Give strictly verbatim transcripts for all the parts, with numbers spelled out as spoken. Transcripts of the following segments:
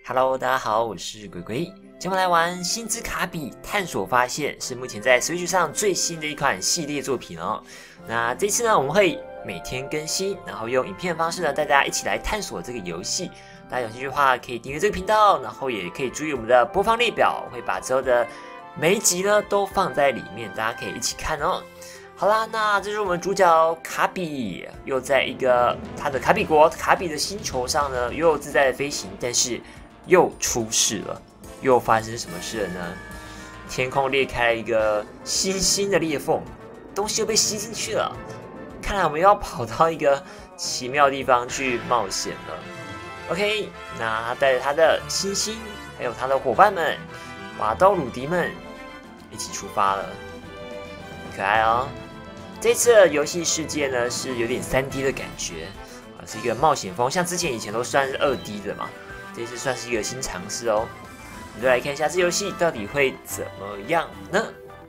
Hello， 大家好，我是鬼鬼。今天我们来玩《星之卡比探索发现》，是目前在 Switch 上最新的一款系列作品哦。那这次呢，我们会每天更新，然后用影片的方式呢，带大家一起来探索这个游戏。大家有兴趣的话，可以订阅这个频道，然后也可以注意我们的播放列表，会把之后的每一集呢都放在里面，大家可以一起看哦。好啦，那这是我们主角卡比，又在一个他的卡比国卡比的星球上呢，悠悠自在的飞行，但是又出事了，又发生什么事了呢？天空裂开了一个新兴的裂缝，东西又被吸进去了。看来我们要跑到一个奇妙的地方去冒险了。OK， 那他带着他的星星，还有他的伙伴们，瓦刀鲁迪们，一起出发了。可爱哦！这次的游戏世界呢是有点三 D 的感觉啊，是一个冒险风，像之前以前都算是二 D 的嘛。这次算是一个新尝试哦，我们就来看一下这游戏到底会怎么样呢？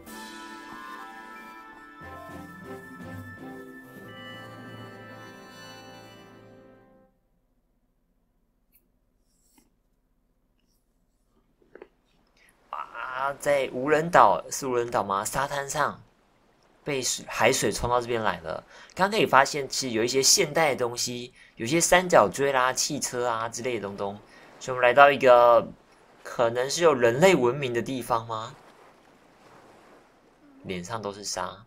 啊，在无人岛是无人岛吗？沙滩上被水海水冲到这边来了。刚刚可以发现，其实有一些现代的东西，有些三角锥啦、汽车啊之类的东东。所以我们来到一个可能是有人类文明的地方吗？脸上都是沙。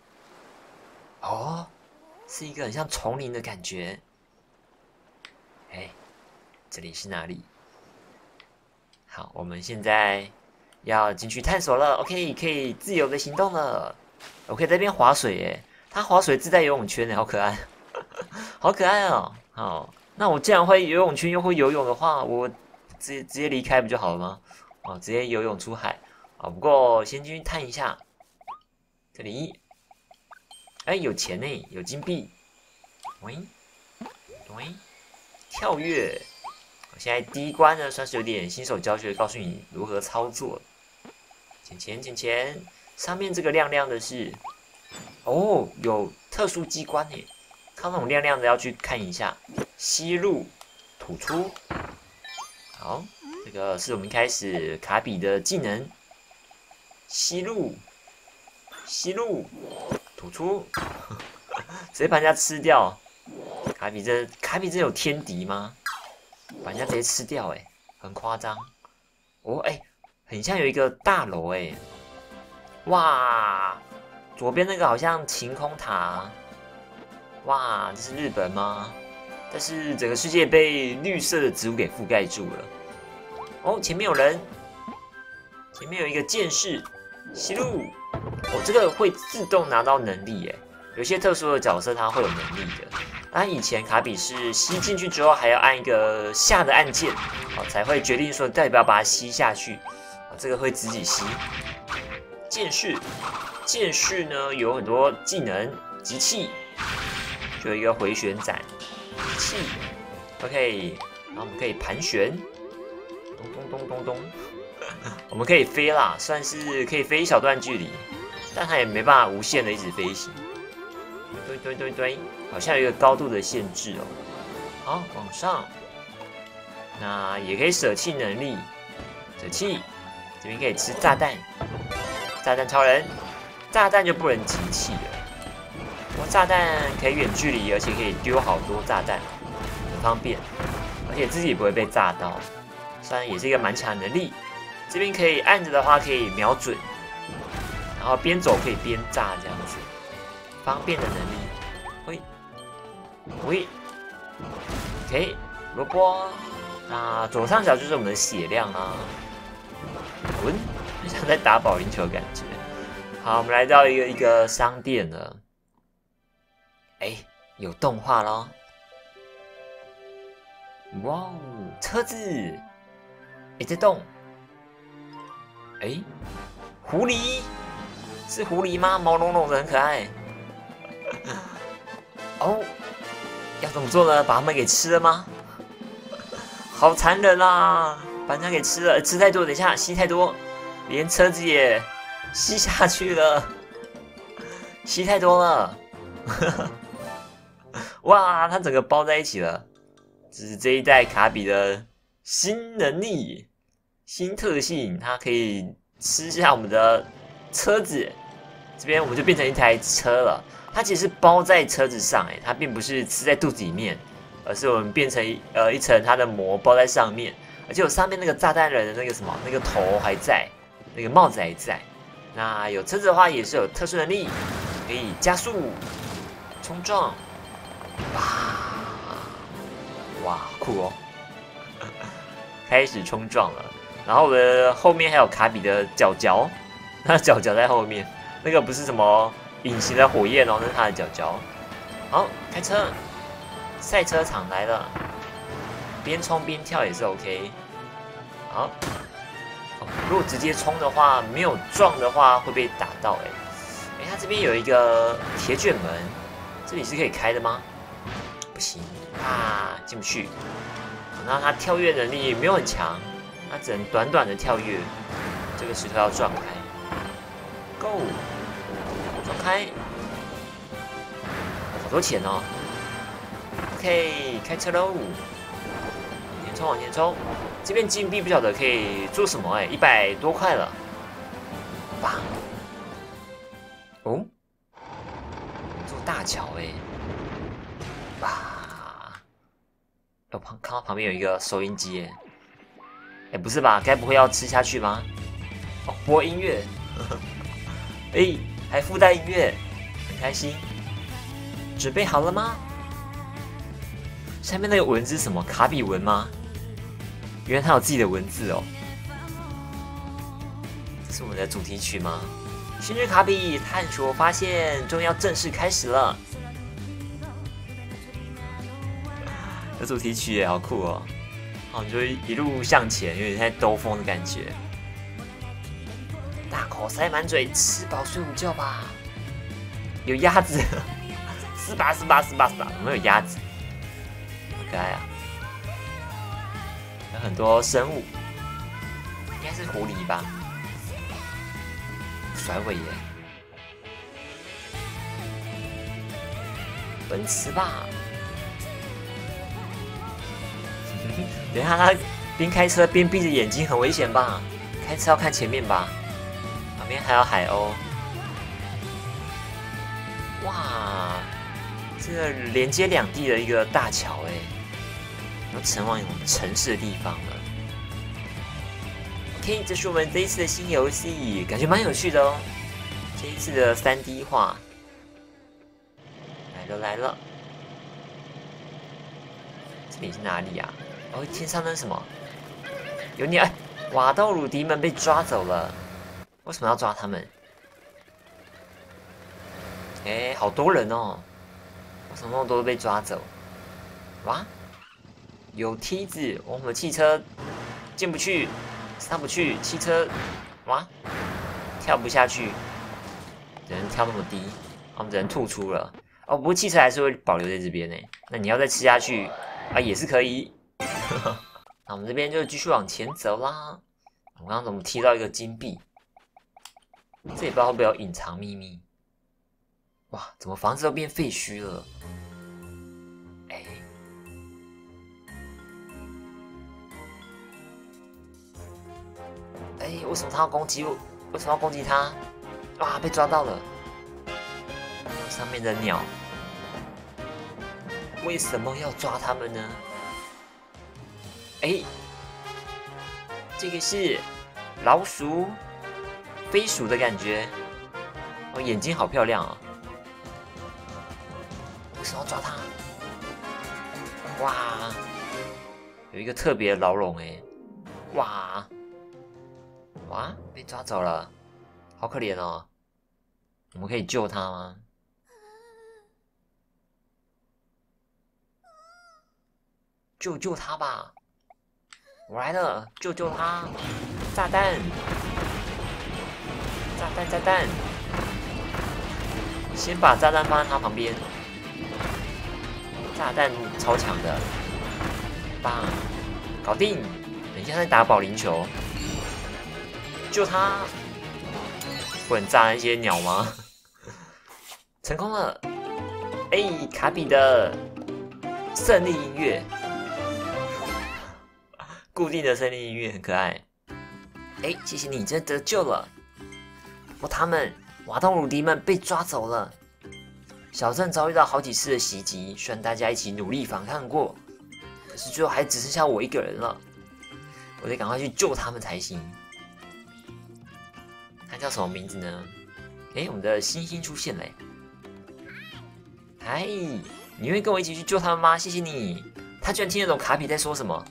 哦，是一个很像丛林的感觉。哎，这里是哪里？好，我们现在要进去探索了。OK， 可以自由的行动了。我可以在这边划水耶，它划水自带游泳圈耶，好可爱，好可爱哦。好。那我既然会游泳圈又会游泳的话，我直接直接离开不就好了吗？哦，直接游泳出海啊！不过先进去探一下，这里，哎，有钱呢，有金币，喂喂，跳跃！现在第一关呢，算是有点新手教学，告诉你如何操作。钱钱钱钱，上面这个亮亮的是，哦，有特殊机关耶！看那种亮亮的要去看一下，吸入、吐出。好，这个是我们一开始卡比的技能，吸入、吸入、吐出，直接把人家吃掉。卡比这卡比这有天敌吗？把人家直接吃掉，哎，很夸张。哦，哎，很像有一个大楼，哎，哇，左边那个好像晴空塔。哇，这是日本吗？但是整个世界被绿色的植物给覆盖住了。哦，前面有人，前面有一个剑士，吸入。哦，这个会自动拿到能力耶。有些特殊的角色它会有能力的。那以前卡比是吸进去之后还要按一个下的按键，哦，才会决定说到底要不要把它吸下去。哦，这个会自己吸。剑士，剑士呢有很多技能，集气。就有一个回旋斩，气 ，OK， 然后我们可以盘旋，咚咚咚咚咚，我们可以飞啦，算是可以飞一小段距离，但它也没办法无限的一直飞行。对对对对，好像有一个高度的限制哦。好，往上，那也可以舍弃能力，舍弃，这边可以吃炸弹，炸弹超人，炸弹就不能集气了。我炸弹可以远距离，而且可以丢好多炸弹，很方便，而且自己也不会被炸到。虽然也是一个蛮强的能力，这边可以按着的话可以瞄准，然后边走可以边炸这样子，方便的能力。喂喂 ，OK， 萝卜，那左上角就是我们的血量啊。滚，就像在打保龄球的感觉。好，我们来到一个一个商店了。哎，有动画咯！哇哦，车子，哎在动。哎，狐狸，是狐狸吗？毛茸茸的，很可爱。哦，要怎么做呢？把它们给吃了吗？好残忍啊！把人家给吃了，吃太多，等一下吸太多，连车子也吸下去了，吸太多了。哇，它整个包在一起了，这是这一代卡比的新能力、新特性，它可以吃下我们的车子。这边我们就变成一台车了。它其实是包在车子上，哎，它并不是吃在肚子里面，而是我们变成呃一层它的膜包在上面。而且我上面那个炸弹人的那个什么那个头还在，那个帽子还在。那有车子的话也是有特殊能力，可以加速、冲撞。哇哇，酷哦！开始冲撞了，然后我的后面还有卡比的脚脚，他的脚脚在后面，那个不是什么隐形的火焰哦，那是他的脚脚。好，开车，赛车场来了，边冲边跳也是 OK。好，哦、如果直接冲的话，没有撞的话会被打到哎。哎，他这边有一个铁卷门，这里是可以开的吗？不行啊，进不去。然后他跳跃能力没有很强，他只能短短的跳跃。这个石头要撞开 ，Go， 撞开，好多钱哦。OK， 开车喽，往前冲，往前冲。这边金币不晓得可以做什么哎，一百多块了。棒！哦，做大桥哎，哇！我旁看到旁边有一个收音机耶，哎，不是吧？该不会要吃下去吗？哦，播音乐，哎，还附带音乐，很开心。准备好了吗？下面那个文字是什么？卡比文吗？原来它有自己的文字哦。这是我们的主题曲吗？星之卡比探索发现终于要正式开始了。这主题曲也好酷哦！好，你就一路向前，有点在兜风的感觉。大口塞满嘴，吃饱睡午觉吧。有鸭子，斯巴斯巴斯巴斯巴，有没有鸭子？好可爱啊！有很多生物，应该是狐狸吧？甩尾耶！奔驰吧！等一下，他边开车边闭着眼睛，很危险吧？开车要看前面吧。旁边还有海鸥。哇，这个连接两地的一个大桥哎，要前往城市的地方了。OK， 这是我们这一次的新游戏，感觉蛮有趣的哦。这一次的三 D 化，来了来了。这里是哪里呀、啊？哦，天上那是什么？有鸟！瓦豆鲁迪们被抓走了，为什么要抓他们？哎，好多人哦！为什么那么多被抓走？哇，有梯子，我们的汽车进不去，上不去，汽车哇跳不下去，只能跳那么低，我们只能吐出了。哦，不过汽车还是会保留在这边呢。那你要再吃下去啊，也是可以。那我们这边就继续往前走啦。我刚刚怎么踢到一个金币？这也不知道会不会有隐藏秘密。哇，怎么房子都变废墟了？哎，哎，为什么他要攻击我？为什么要攻击他？哇，被抓到了！上面的鸟，为什么要抓他们呢？哎，这个是老鼠、飞鼠的感觉。哦，眼睛好漂亮啊！为什么要抓它？哇，有一个特别的牢笼哎！哇哇，被抓走了，好可怜哦！我们可以救它吗？救救它吧！我来了，救救他！炸弹！炸弹！炸弹！先把炸弹放在他旁边。炸弹超强的，棒！搞定！等一下再打保龄球。救他！不能炸那些鸟吗？成功了！哎，卡比的胜利音乐。 固定的森林音乐很可爱。哎，谢谢你，真得救了。不过他们瓦道鲁迪们被抓走了。小镇遭遇到好几次的袭击，虽然大家一起努力反抗过，可是最后还只剩下我一个人了。我得赶快去救他们才行。他叫什么名字呢？哎，我们的星星出现了。嗨，你愿意跟我一起去救他们吗？谢谢你。他居然听得懂卡比在说什么。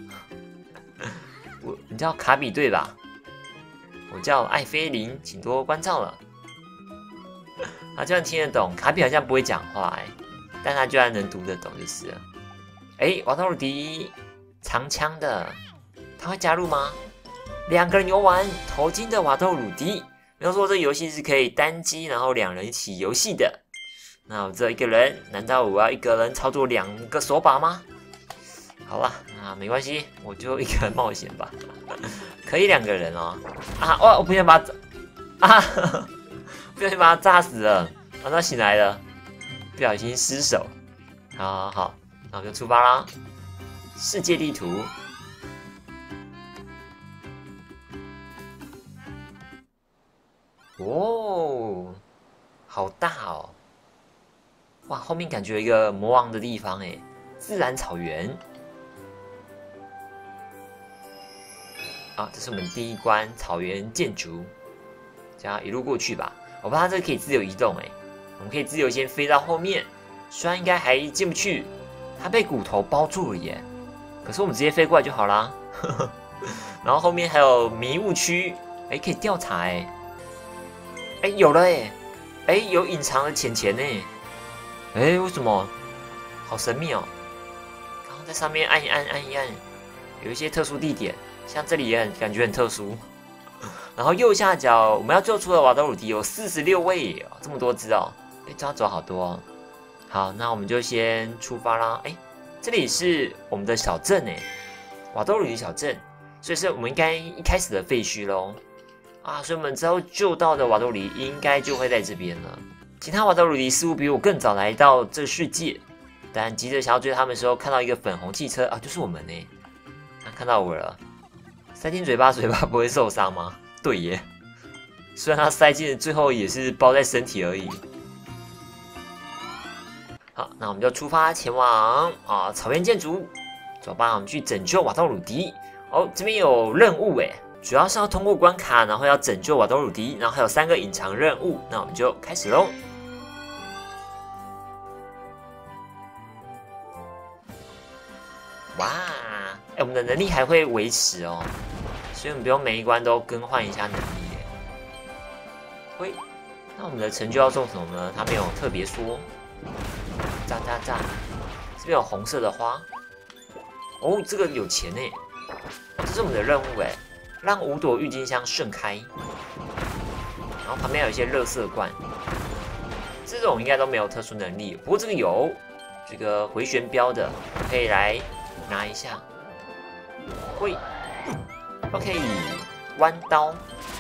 我，你叫卡比对吧？我叫艾菲琳，请多关照了。他居然听得懂，卡比好像不会讲话哎，但他居然能读得懂就是了。哎，瓦道鲁迪长枪的，他会加入吗？两个人游玩头巾的瓦道鲁迪，没有说这个游戏是可以单机，然后两人一起游戏的。那我只有一个人，难道我要一个人操作两个手把吗？好了，那没关系，我就一个人冒险吧。可以两个人哦。啊，哇！我不想把他啊，不小心把他炸死了。啊，他醒来了，不小心失手。好好好，那我们就出发啦。世界地图。哦，好大哦！哇，后面感觉有一个魔王的地方哎，自然草原。好，这是我们第一关草原建筑，这样一路过去吧。我发现这个可以自由移动哎，我们可以自由先飞到后面，虽然应该还进不去，它被骨头包住了耶。可是我们直接飞过来就好啦。然后后面还有迷雾区，哎，可以调查哎。哎，有了哎，哎，有隐藏的钱钱呢。哎，为什么？好神秘哦！然后在上面按一按，按一按，有一些特殊地点，像这里也很感觉很特殊。然后右下角我们要救出的瓦多鲁迪有四十六位，这么多只哦，被抓走好多哦。好，那我们就先出发啦。哎，这里是我们的小镇哎，瓦多鲁迪小镇，所以是我们应该一开始的废墟喽。啊，所以我们之后救到的瓦多鲁迪应该就会在这边了。其他瓦多鲁迪似乎比我更早来到这个世界，但急着想要追他们的时候，看到一个粉红汽车啊，就是我们呢。他、啊、看到我了，塞进嘴巴，嘴巴不会受伤吗？对耶，虽然它塞进最后也是包在身体而已。好，那我们就出发前往啊草原建筑，走吧，我们去拯救瓦多鲁迪。哦，这边有任务哎。主要是要通过关卡，然后要拯救瓦多鲁迪，然后还有三个隐藏任务，那我们就开始喽。哇，哎，我们的能力还会维持哦，所以我们不用每一关都更换一下能力耶。喂，那我们的成就要送什么呢？他没有特别说。炸炸炸！这边有红色的花。哦，这个有钱呢，这是我们的任务哎。让五朵郁金香盛开，然后旁边有一些垃圾罐，这种应该都没有特殊能力，不过这个有这个回旋镖的，可以来拿一下。会 ，OK， 弯刀，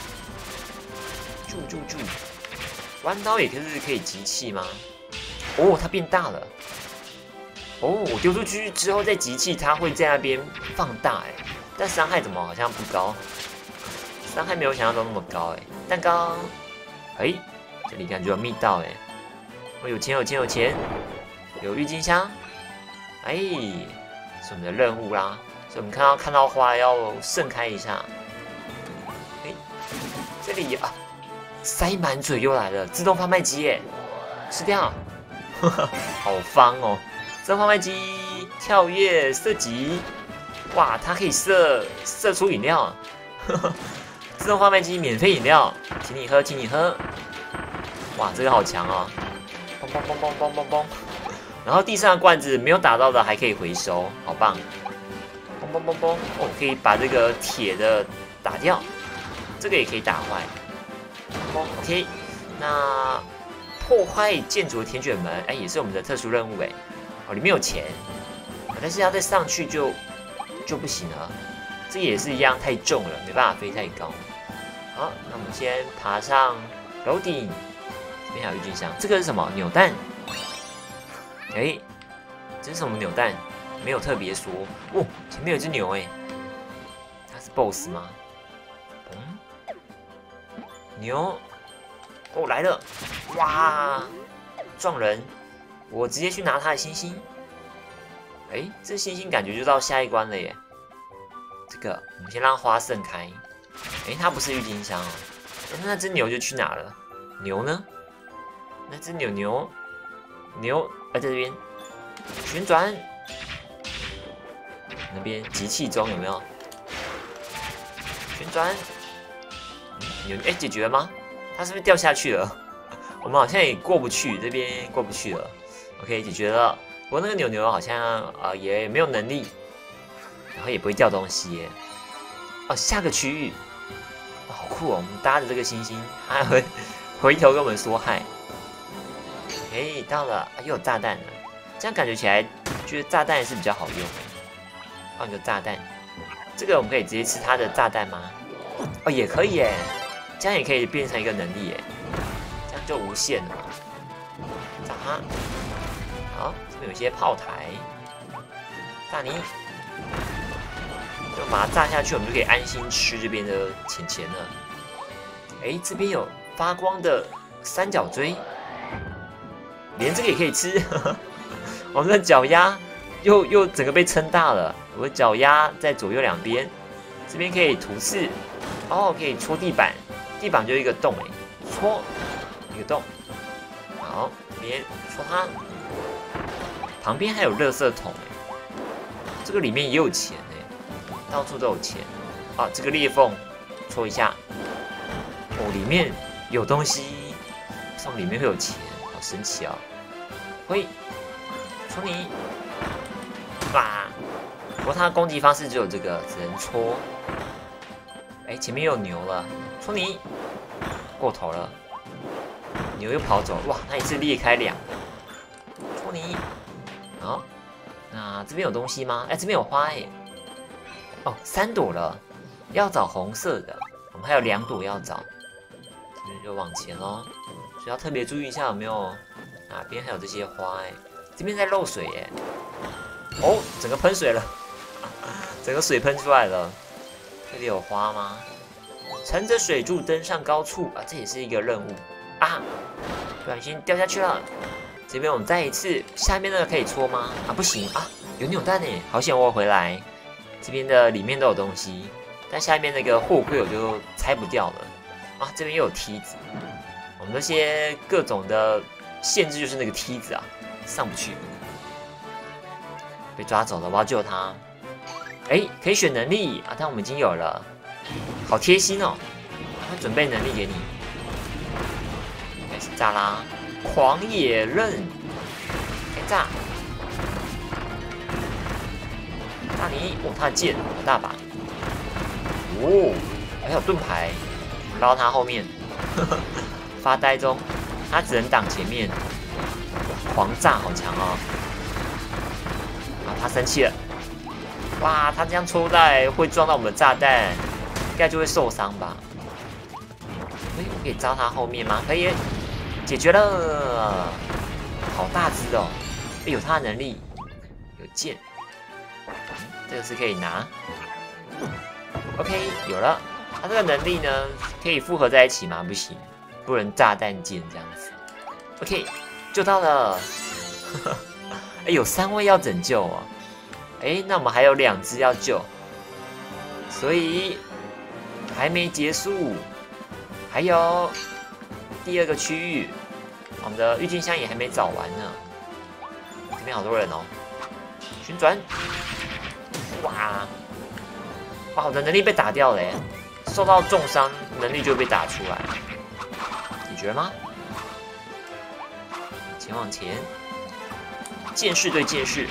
住住住，弯刀也可是可以集气吗？哦，它变大了。哦，我丢出去之后再集气，它会在那边放大哎。但伤害怎么好像不高？伤害没有想象中那么高哎。蛋糕，哎，这里感觉有密道哎。我有钱有钱有钱，有郁金香，哎，是我们的任务啦。所以我们看到看到花要盛开一下。哎，这里啊，塞满嘴又来了，自动贩卖机耶，吃掉，好方哦。自动贩卖机跳跃射击。哇，它可以射射出饮料，呵呵，自动贩卖机免费饮料，请你喝，请你喝。哇，这个好强哦！嘣嘣嘣嘣嘣嘣嘣。然后地上的罐子没有打到的还可以回收，好棒！嘣嘣嘣嘣，哦，可以把这个铁的打掉，这个也可以打坏。嘣 ，OK， 那破坏建筑的铁卷门，哎，也是我们的特殊任务哎。哦，里面有钱，但是要再上去就。就不行了，这也是一样太重了，没办法飞太高。好，那我们先爬上楼顶，这边还有郁金香，这个是什么？扭蛋。哎，这是什么扭蛋？没有特别说。哦，前面有只牛哎， 是 boss 吗？嗯，牛，哦来了，哇，撞人！我直接去拿他的星星。哎，这星星感觉就到下一关了耶。这个我们先让花盛开。哎，它不是郁金香哦。那只牛就去哪了？牛呢？那只牛牛牛在这边旋转。那边集气中有没有？旋转。牛哎，解决了吗？它是不是掉下去了？我们好像也过不去，这边过不去了。OK， 解决了。不过那个牛牛好像啊、呃、也没有能力，然后也不会掉东西耶。哦，下个区域，哦、好酷哦！我们搭着这个星星，它还会回头跟我们说嗨。哎，到了，啊、又有炸弹了。这样感觉起来，觉得炸弹是比较好用。放一个炸弹，这个我们可以直接吃它的炸弹吗？哦，也可以耶，这样也可以变成一个能力耶，这样就无限了。炸它，好，这边有一些炮台，大泥，就把它炸下去，我们就可以安心吃这边的钱钱了。哎，这边有发光的三角锥，连这个也可以吃。我们的脚丫又又整个被撑大了。我的脚丫在左右两边，这边可以涂刺，哦，可以戳地板，地板就一个洞哎，戳一个洞，好，这边戳它，旁边还有垃圾桶哎，这个里面也有钱哎，到处都有钱啊，这个裂缝戳一下，哦，里面有东西，从里面会有钱，好神奇哦，喂，戳你，哇！不过它的攻击方式只有这个，只能戳。哎，前面又有牛了，戳你，过头了，牛又跑走了，哇，它一次裂开两个，戳你。好，那这边有东西吗？哎，这边有花哎，哦，三朵了，要找红色的，我们还有两朵要找，这边就往前咯，所以要特别注意一下有没有哪边还有这些花哎，这边在漏水哎，哦，整个喷水了。整个水喷出来了，这里有花吗？乘着水柱登上高处啊，这也是一个任务啊！不小心掉下去了。这边我们再一次，下面那个可以戳吗？啊，不行啊，有扭蛋呢，好险我回来。这边的里面都有东西，但下面那个货柜我就拆不掉了啊。这边又有梯子，我们那些各种的限制就是那个梯子啊，上不去。被抓走了，我要救他。哎，可以选能力啊，但我们已经有了，好贴心哦！他准备能力给你，开始炸啦！狂野刃，开炸！大泥，哦，他的剑好大把，哦，还有盾牌，绕他后面，发呆中，他只能挡前面，狂炸好强哦！啊，他生气了。哇，他这样抽带会撞到我们的炸弹，应该就会受伤吧？哎，我可以招他后面吗？可以，解决了，好大只哦！哎，有他的能力，有剑，嗯、这个是可以拿。OK， 有了。他这个能力呢，可以复合在一起吗？不行，不能炸弹剑这样子。OK， 救到了。哎，有三位要拯救哦。哎，那我们还有两只要救，所以还没结束，还有第二个区域，我们的郁金香也还没找完呢。这边好多人哦，旋转，哇，哇，我的能力被打掉了耶，受到重伤，能力就会被打出来。解决了吗？前往前，剑士对剑士。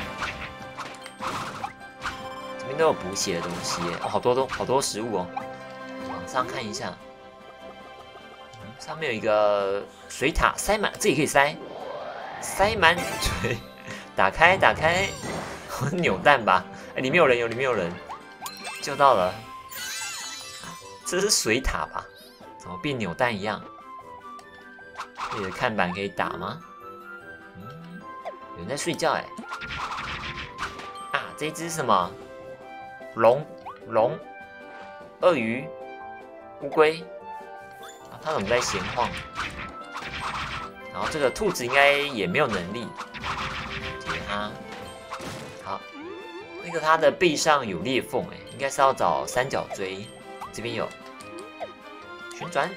这边都有补血的东西耶，哦，好多东，好多食物哦。往上看一下，嗯、上面有一个水塔，塞满，这也可以塞，塞满水，打开，打开，扭蛋吧，哎，里面有人，有里面有人，救到了，这是水塔吧？怎么变扭蛋一样？这里的看板可以打吗？嗯，有人在睡觉哎。啊，这一只是什么？龙龙鳄鱼、乌龟，啊，它怎么在闲晃？然后这个兔子应该也没有能力解它。好，那个它的背上有裂缝，哎，应该是要找三角锥。这边有旋转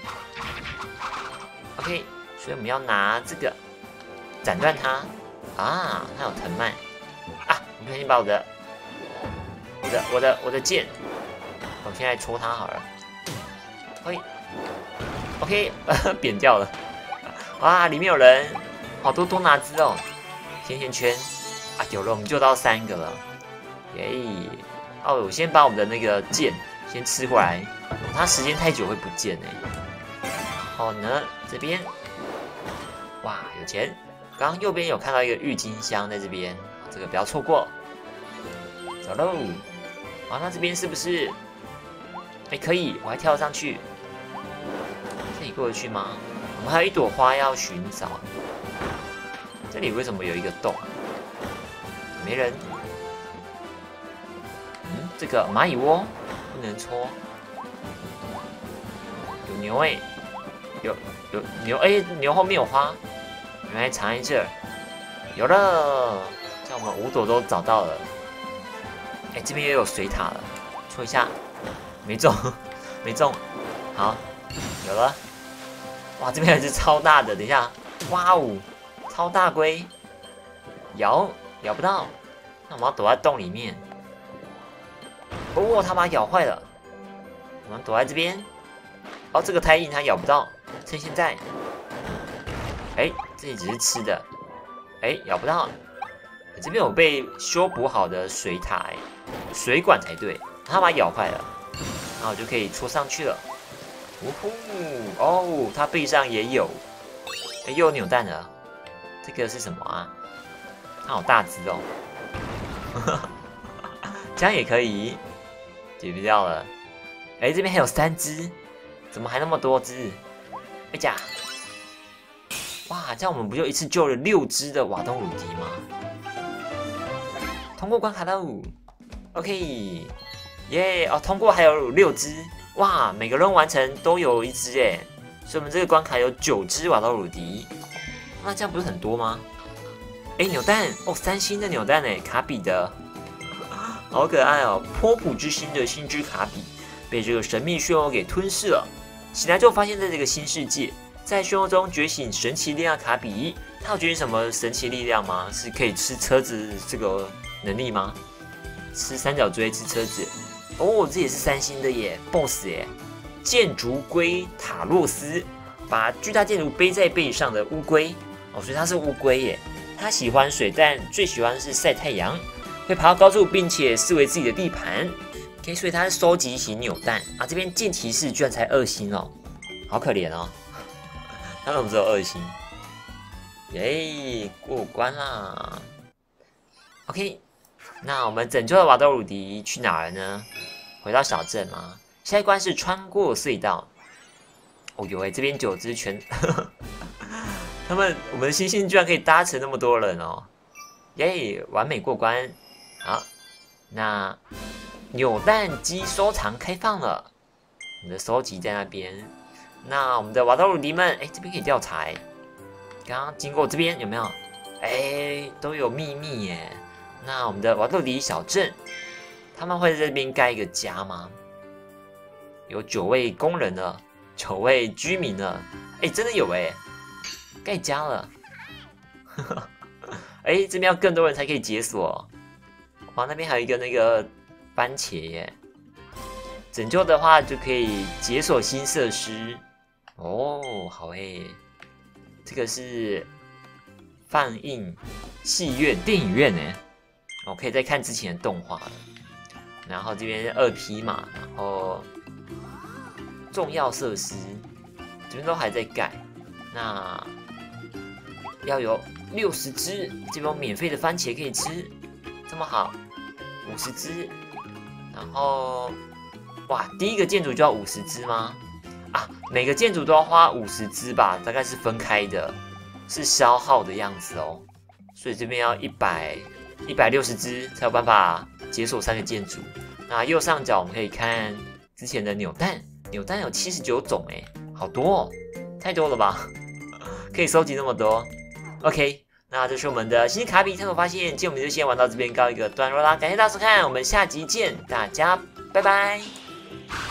，OK， 所以我们要拿这个斩断它。啊，它有藤蔓啊！我不小心把我的、我的、我的、我的剑，我现在戳它好了。嘿 ，OK， 扁掉了。哇，里面有人，好多多拿兹哦！甜甜圈啊，有了，我们就到三个了。耶！哦，我先把我们的那个剑先吃回来，它时间太久会不见哎。然后呢，这边，哇，有钱！刚刚右边有看到一个郁金香在这边，这个不要错过。走喽！好，那这边是不是？哎，可以，我还跳上去。这里过得去吗？我们还有一朵花要寻找。这里为什么有一个洞？没人。嗯，这个蚂蚁窝不能戳。有牛哎、欸，有有牛哎、欸，牛后面有花。原来藏在这儿，有了，像我们五朵都找到了。哎，这边也有水塔了，戳一下，没中，没中。好，有了。哇，这边有一只超大的，等一下，哇哦，超大龟，咬咬不到，那我们要躲在洞里面。哦，它把它咬坏了，我们躲在这边。哦，这个太硬，它咬不到，趁现在。哎，这里只是吃的，哎，咬不到。这边有被修补好的水塔，哎，水管才对，它把它咬坏了，然后我就可以戳上去了。呜呼，哦，它背上也有，哎，又有扭蛋了。这个是什么啊？它好大只哦，这样也可以，解不掉了。哎，这边还有三只，怎么还那么多只？哎呀！哇，这样我们不就一次救了六只的瓦东鲁迪吗？通过关卡喽 ，OK， 耶！哦，通过还有六只，哇，每个任务完成都有一只哎，所以我们这个关卡有九只瓦东鲁迪，那这样不是很多吗？哎，扭蛋哦，三星的扭蛋哎，卡比的，好可爱哦！波普之星的星之卡比被这个神秘漩涡给吞噬了，醒来之后发现在这个新世界。在漩涡中觉醒神奇力量卡比，他有觉醒什么神奇力量吗？是可以吃车子这个能力吗？吃三角锥吃车子？哦，这也是三星的耶 ，BOSS 耶！建筑龟塔洛斯，把巨大建筑背在背上的乌龟哦，所以它是乌龟耶。它喜欢水，但最喜欢的是晒太阳，会爬到高处，并且视为自己的地盘。OK， 所以它是收集型扭蛋啊。这边剑骑士居然才二星哦，好可怜哦。他怎么只有二星？耶，过关啦 ！OK， 那我们拯救了瓦多鲁迪去哪儿呢？回到小镇吗？下一关是穿过隧道。哦呦喂，这边九只全，他们我们的星星居然可以搭乘那么多人哦！耶，完美过关。好，那扭蛋机收藏开放了，我们的收集在那边。那我们的瓦多鲁迪们，哎，这边可以调查。刚刚经过这边有没有？哎，都有秘密耶。那我们的瓦多鲁迪小镇，他们会在这边盖一个家吗？有九位工人了，九位居民了。哎，真的有哎，盖家了。哎，这边要更多人才可以解锁。哇，那边还有一个那个番茄耶。拯救的话就可以解锁新设施。哦，好诶，这个是放映戏院、电影院呢，我、哦、可以再看之前的动画了。然后这边二 P 嘛，然后重要设施这边都还在盖，那要有六十只，这边有免费的番茄可以吃，这么好，五十只，然后哇，第一个建筑就要五十只吗？啊，每个建筑都要花五十只吧，大概是分开的，是消耗的样子哦。所以这边要一百一百六十只才有办法解锁三个建筑。那右上角我们可以看之前的扭蛋，扭蛋有七十九种哎，好多哦，太多了吧？可以收集那么多。OK， 那这是我们的新卡比探索发现，今天我们就先玩到这边告一个段落啦，感谢大家收看，我们下集见，大家拜拜。